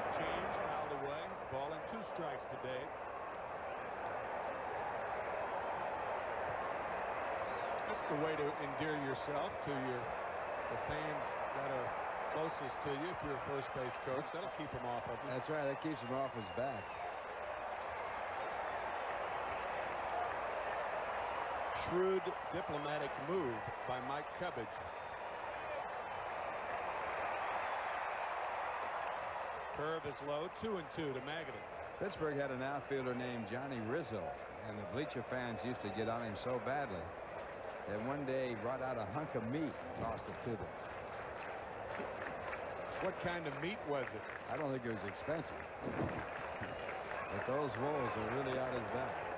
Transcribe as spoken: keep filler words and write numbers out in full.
Change fouled away. Ball and two strikes today. That's the way to endear yourself to your the fans that are closest to you. If you're a first base coach, that'll keep him off of you. That's right. That keeps him off his back. Shrewd diplomatic move by Mike Cubbage. Curve is low. Two and two to Magadan. Pittsburgh had an outfielder named Johnny Rizzo, and the bleacher fans used to get on him so badly that one day he brought out a hunk of meat and tossed it to them. What kind of meat was it? I don't think it was expensive, but those wolves are really out his back.